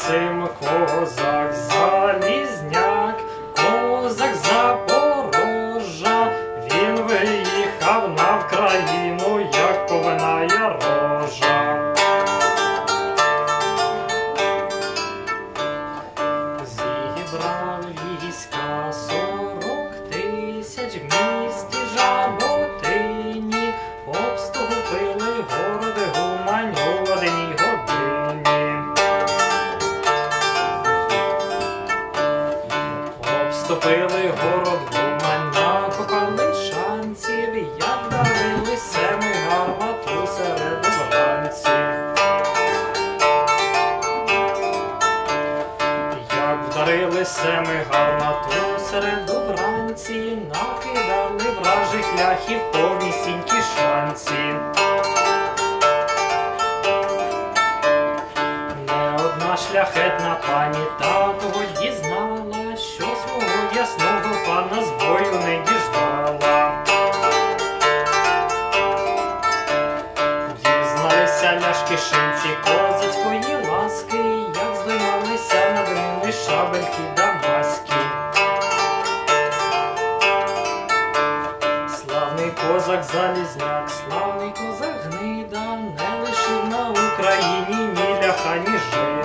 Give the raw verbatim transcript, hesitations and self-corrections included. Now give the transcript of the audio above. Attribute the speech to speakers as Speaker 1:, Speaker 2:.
Speaker 1: Максим козак Залізняк, козак Запорожжя, він виїхав на Вкраїну, як повинає рожа. Зібрав війська сорок тисяч в місті Жаботині, обступили городи Гумань в одній годині. Обступили город Гумань, накопали шанців, як вдарили семи гармату серед вранці. Вдарили семи гармату середу вранці, накидали вражих ляхів повнісінькі шанці. Не одна шляхетна пані такого дізнала, що свого ясного пана з бою не діждала. Дізналися ляшкішинці козацької ласки, як здіймалися над ними шабельки дамаські. Славний козак Залізняк, славний козак Гнида, не лишив на Україні ні ляха, ні жида.